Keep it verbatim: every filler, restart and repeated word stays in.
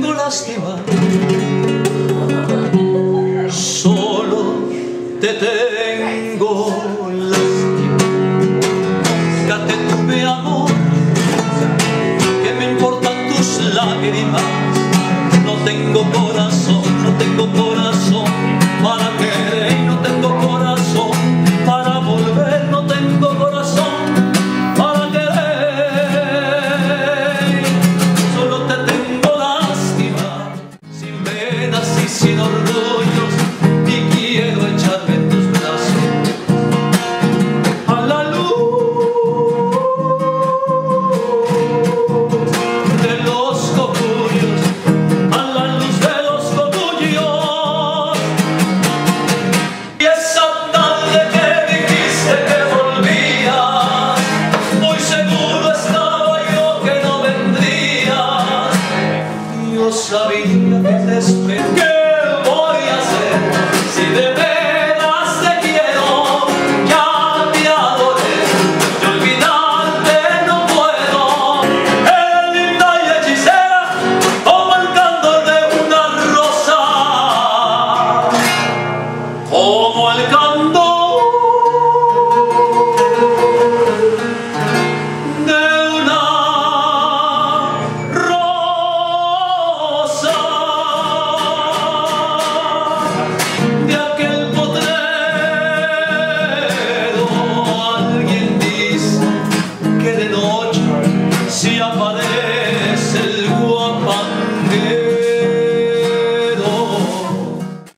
tengo lástima, solo te tengo lástima. Nunca te tuve amor, ¿qué me importan tus lágrimas? No tengo corazón, no tengo corazón para querer, no tengo corazón para volver, no tengo corazón para querer. Solo te tengo lástima, sin venas y sin orgullos, y quiero echarme en tus brazos a la luz de los cogullos, a la luz de los cogullos. Y esa tarde que dijiste que volvías, muy seguro estaba yo que no vendrías. Yo sabía que te esperaba.